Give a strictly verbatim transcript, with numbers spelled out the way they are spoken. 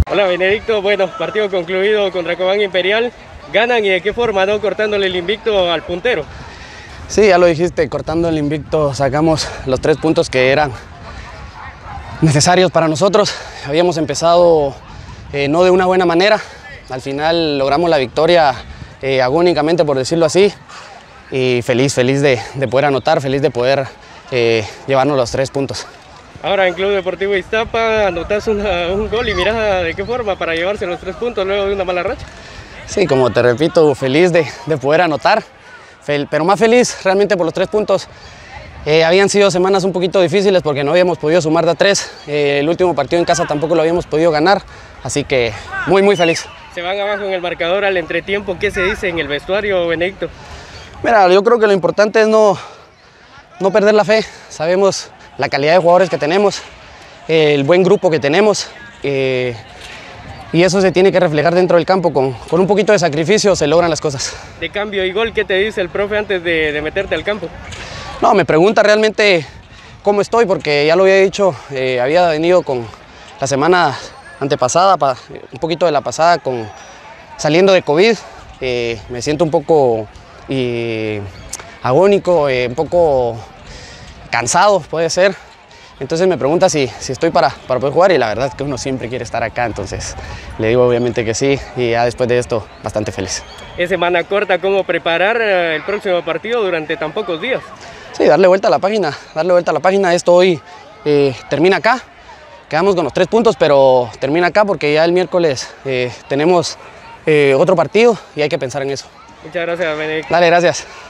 Hola Benedicto, bueno, partido concluido contra Cobán Imperial. ¿Ganan y de qué forma, no? Cortándole el invicto al puntero. Sí, ya lo dijiste, cortando el invicto sacamos los tres puntos que eran necesarios para nosotros. Habíamos empezado eh, no de una buena manera. Al final logramos la victoria eh, agónicamente, por decirlo así. Y feliz, feliz de, de poder anotar, feliz de poder eh, llevarnos los tres puntos. Ahora en Club Deportivo Iztapa anotas una, un gol y mirás de qué forma para llevarse los tres puntos luego de una mala racha. Sí, como te repito, feliz de, de poder anotar, Fel, pero más feliz realmente por los tres puntos. Eh, habían sido semanas un poquito difíciles porque no habíamos podido sumar de a tres. Eh, el último partido en casa tampoco lo habíamos podido ganar, así que muy, muy feliz. Se van abajo en el marcador al entretiempo. ¿Qué se dice en el vestuario, Benedicto? Mira, yo creo que lo importante es no, no perder la fe. Sabemos la calidad de jugadores que tenemos, eh, el buen grupo que tenemos, eh, y eso se tiene que reflejar dentro del campo. Con, con un poquito de sacrificio se logran las cosas. De cambio y gol, ¿qué te dice el profe antes de, de meterte al campo? No, me pregunta realmente cómo estoy, porque ya lo había dicho, eh, había venido con la semana antepasada, pa, un poquito de la pasada, con, saliendo de COVID. Eh, me siento un poco eh, agónico, eh, un poco cansado, puede ser. Entonces me pregunta si, si estoy para, para poder jugar, y la verdad es que uno siempre quiere estar acá, entonces le digo obviamente que sí, y ya después de esto bastante feliz. Es semana corta, ¿cómo preparar el próximo partido durante tan pocos días? Sí, darle vuelta a la página, darle vuelta a la página. Esto hoy eh, termina acá, quedamos con los tres puntos, pero termina acá porque ya el miércoles eh, tenemos eh, otro partido y hay que pensar en eso. Muchas gracias, Benedicto. Dale, gracias.